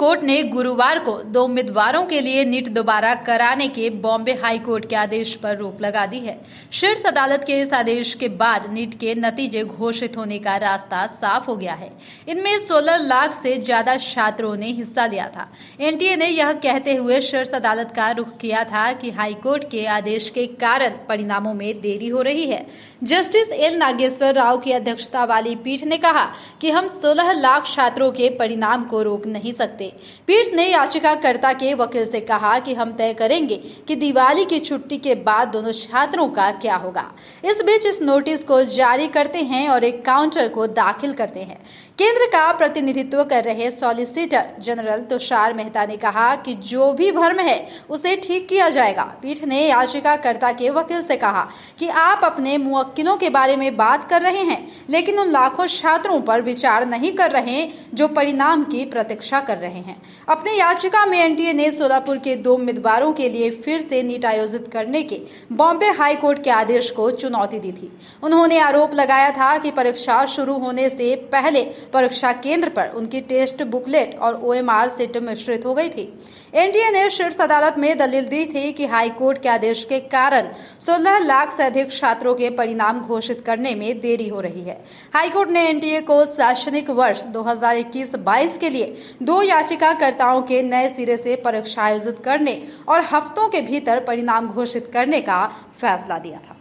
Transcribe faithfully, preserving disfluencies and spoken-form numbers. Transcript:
Court ने गुरुवार को दो उम्मीदवारों के लिए नीट दोबारा कराने के बॉम्बे हाई कोर्ट के आदेश पर रोक लगा दी है। शीर्ष अदालत के इस आदेश के बाद नीट के नतीजे घोषित होने का रास्ता साफ हो गया है। इनमें सोलह लाख से ज्यादा छात्रों ने हिस्सा लिया था। एनटीए ने यह कहते हुए शीर्ष अदालत का रुख किया था कि हाई कोर्ट के आदेश के कारण परिणामों में देरी हो रही है। जस्टिस एल नागेश्वर राव की अध्यक्षता वाली पीठ ने कहा कि हम सोलह लाख छात्रों के परिणाम को रोक नहीं सकते। पीठ ने याचिकाकर्ता के वकील से कहा कि हम तय करेंगे कि दिवाली की छुट्टी के बाद दोनों छात्रों का क्या होगा। इस बीच इस नोटिस को जारी करते हैं और एक काउंटर को दाखिल करते हैं। केंद्र का प्रतिनिधित्व कर रहे सॉलिसिटर जनरल तुषार मेहता ने कहा कि जो भी भ्रम है उसे ठीक किया जाएगा। पीठ ने याचिकाकर्ता के वकील से कहा कि आप अपने मुवक्किलों के बारे में बात कर रहे हैं, लेकिन उन लाखों छात्रों पर विचार नहीं कर रहे जो परिणाम की प्रतीक्षा कर रहे हैं। अपनी याचिका में एनटीए ने सोलापुर के दो उम्मीदवारों के लिए फिर से नीट आयोजित करने के बॉम्बे हाई कोर्ट के आदेश को चुनौती दी थी। उन्होंने आरोप लगाया था कि परीक्षा शुरू होने से पहले परीक्षा केंद्र पर उनकी टेस्ट बुकलेट और ओएमआर सीट मिश्रित हो गई थी। एनटीए ने शीर्ष अदालत में दलील दी थी कि हाई कोर्ट के आदेश के कारण सोलह लाख से अधिक छात्रों के परिणाम घोषित करने में देरी हो रही है। हाई कोर्ट ने एनटीए को शैक्षणिक वर्ष दो हज़ार इक्कीस बाईस के लिए दो याचिकाकर्ताओं के नए सिरे से परीक्षा आयोजित करने और हफ्तों के भीतर परिणाम घोषित करने का फैसला दिया था।